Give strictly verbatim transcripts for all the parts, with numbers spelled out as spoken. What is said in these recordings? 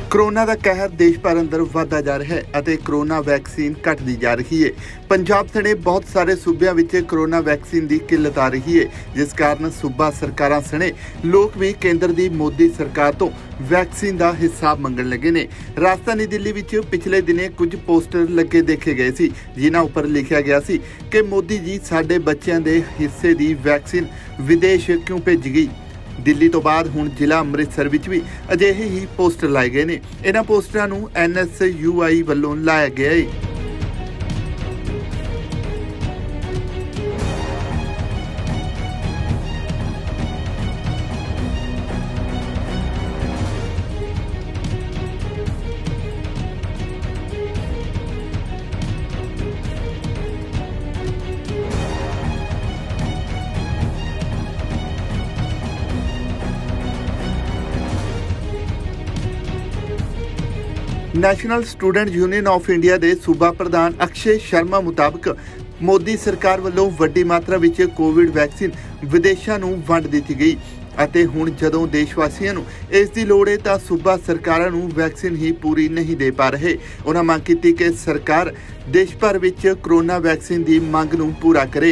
Corona का कहर देश भर अंदर वधदा जा रहा है ਅਤੇ कोरोना वैक्सीन घटदी जा रही है। पंजाब सने बहुत सारे सूबਿਆਂ ਵਿੱਚ कोरोना वैक्सीन की किल्लत आ रही है, जिस कारण सूबा सरकारां सने लोग भी केंद्र की मोदी सरकार तो वैक्सीन का हिसाब मंगण लगे ने। राजधानी दिल्ली विच पिछले दिने कुछ पोस्टर लगे देखे गए सी, जिन्हां उपर लिखिया गया सी कि मोदी जी साडे बच्चों के हिस्से की वैक्सीन विदेश क्यों भेजी गई। दिल्ली तो बाद हुण जिला अमृतसर विच भी अजिहे ही पोस्टर लाए गए ने। इन्हां पोस्टरां नूं एन एस यू आई वल्लों लाया गया है। National student union of India के सूबा प्रधान अक्षय शर्मा मुताबिक मोदी सरकार वालों वड्डी मात्रा विच कोविड वैक्सीन विदेशों नूं वंड दित्ती गई ਅਤੇ ਹੁਣ ਜਦੋਂ देशवासियों ਨੂੰ ਇਸ ਦੀ ਲੋੜ ਹੈ ਤਾਂ सूबा सरकारां ਨੂੰ वैक्सीन ही पूरी नहीं दे पा रहे। उन्होंने मांग की कि सरकार देश भर विच कोरोना वैक्सीन की मांग नूं पूरा करे।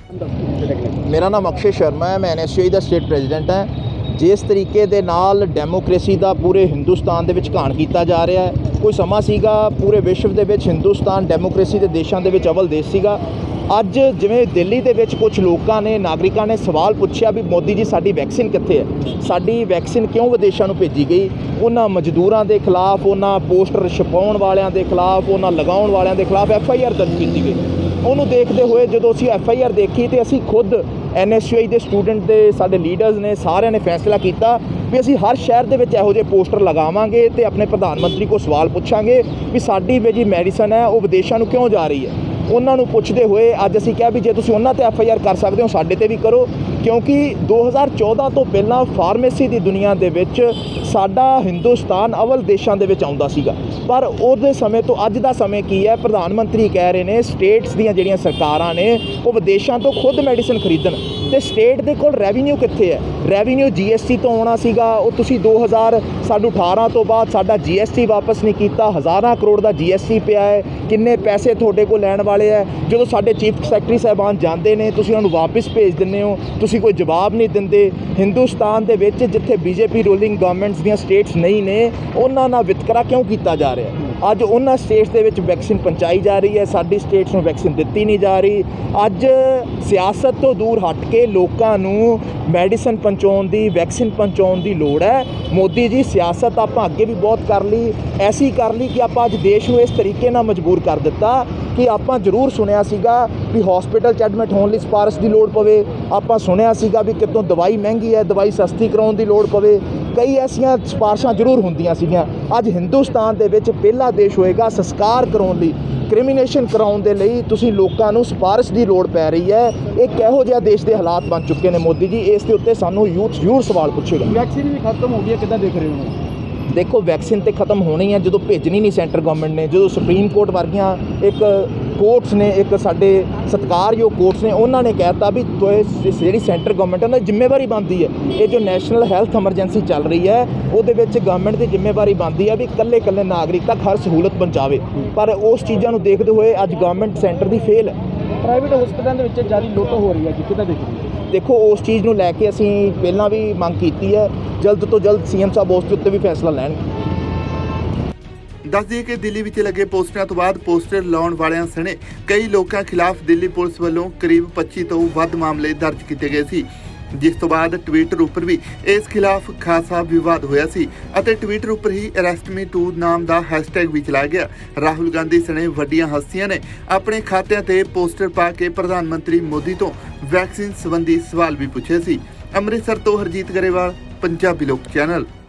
मेरा नाम अक्षय शर्मा है, मैं एन एस यू आई का स्टेट प्रेजिडेंट है। जिस तरीके दे नाल डेमोक्रेसी का पूरे हिंदुस्तान दे विच घाण कीता जा रहा है, कोई समा सीगा पूरे विश्व दे विच हिंदुस्तान डेमोक्रेसी के देशों के विच अव्वल देश सीगा। अज जिवें दिल्ली दे विच कुछ लोगों ने नागरिकों ने सवाल पूछा भी मोदी जी साडी वैक्सीन कित्थे है, साडी वैक्सीन क्यों विदेशों नूं भेजी गई। उन्हां मजदूरां दे खिलाफ, उन्हां पोस्टर छपाउण वालियां दे खिलाफ, उन्हां लगाउण वालियां दे खिलाफ एफ आई आर दर्ज की गई। उन्होंने देखते हुए जो असी एफ आई आर देखी तो असी खुद एन एस यू आई के स्टूडेंट के साडे लीडर्स ने सारे ने फैसला किया भी असी हर शहर के इहो जिहे पोस्टर लगावांगे तो अपने प्रधानमंत्री को सवाल पूछांगे भी साडी जी मैडिसन है वो विदेशों नूं क्यों जा रही है। उन्होंने पुछते हुए अज असी कहा भी जे तुसीं उन्हां ते एफ आई आर कर सकते हो साडे ते भी करो, क्योंकि दो हज़ार चौदह तो पहला फार्मेसी की दुनिया दे विच साडा हिंदुस्तान अव्वल देशों के विच आउंदा सीगा। पर उहदे समय तो अज दा समय की है, प्रधानमंत्री कह रहे हैं स्टेट्स दीयां जिहड़ियां सरकारां ने वो विदेशों तो खुद मैडिसन खरीदण ते स्टेट दे कोल रेवन्यू कित्थे है। रेवन्यू जी एस टी तो आउणा सीगा, वो तुसीं दो हज़ार साडू अठारह तो बाद साडा जी एस टी वापस नहीं किया। हज़ारां करोड़ का जी एस टी पिया है, किन्ने पैसे तुहाडे कोल लैण वाले है। जो साडे चीफ सैकटरी साहबान जाते हैं तुसीं उन्हां नूं वापस भेज दिंदे हो, तुसीं कोई जवाब नहीं दिंदे। हिंदुस्तान दे विच जिथे बीजेपी रूलिंग गवर्नमेंट्स दीयां स्टेट्स नहीं ने उन्हां नाल वितकरा क्यों किया जा रहा है। अज उन्हां स्टेट्स दे विच वैक्सीन पहुँचाई जा रही है, साडी स्टेट्स नूं वैक्सीन दित्ती नहीं जा रही। अज सियासत तो दूर हट के लोकां नूं मैडिसन पहुँचाउण दी, वैक्सीन पहुँचाउण दी लोड़ है। मोदी जी सियासत आपां अगे भी बहुत कर ली, ऐसी कर ली कि आपां अज देश नूं इस तरीके नाल मजबूर कर दिता कि आपां जरूर सुनिया सीगा भी हॉस्पिटल च एडमिट होने लई सिफारिश की लोड़ पवे, आपां सुनिया सीगा भी कितों दवाई महंगी है, दवाई सस्ती कराउण दी लोड़ पवे। कई ऐसियां सिफारिशां जरूर होंदियां सीगियां। अज हिंदुस्तान दे विच पहला देश होएगा संस्कार कराउण लई, क्रिमिनेशन कराउण दे लई तुसीं लोकां नूं सिफारिश की लोड़ पै रही है। एक किहो जिहा देश के हालात बन चुके हैं मोदी जी, इस दे उत्ते सानूं यूथ जरूर सवाल पुछेगा। वैक्सीन भी खत्म हो गई है, किद्दां देख रहे हो? देखो वैक्सीन तो खत्म होनी है जो भेजनी नहीं सेंटर गवर्नमेंट ने, जो सुप्रीम कोर्ट वर्गियां एक कोर्ट्स ने, एक साडे सत्कारयोग कोर्ट्स ने, उन्होंने कहता भी जी सेंटर गवर्नमेंट है उन्होंने जिम्मेवारी बनती है। ये जो नैशनल हैल्थ एमरजेंसी चल रही है वो गवर्नमेंट की जिम्मेवारी बनती है भी कल्ले कल्ले नागरिक तक हर सहूलत पहुँचावे। पर उस चीज़ों को देखते हुए अज गवर्नमेंट सेंटर की फेल है। प्राइवेट हॉस्पिटलों के जारी लुੱਟ हो रही है जी, किद्दां देख रही है? देखो उस चीज़ को लैके असीं पहलां भी मंग की है, जल्द तो जल्द सी एम साहब उस उत्ते भी फैसला लैण। दस दिए कि दिल्ली विच लगे पोस्टरां तो बाद पोस्टर लाउण वालियां सने कई लोगों खिलाफ दिल्ली पुलिस वालों करीब पच्चीस तो वध मामले दर्ज किए गए सी, जिस तो बाद ट्विटर उपर भी इस खिलाफ खासा विवाद होया सी अते ट्विटर उपर ही अरेस्ट मी टू नाम का हैशटैग भी चलाया गया। राहुल गांधी सने वड्डियां हस्तियां ने अपने खात्यां ते पोस्टर पा के प्रधानमंत्री मोदी तो वैक्सीन संबंधी सवाल भी पूछे सी। अमृतसर तो हरजीत गरेवाल, पंजाबी लोक चैनल।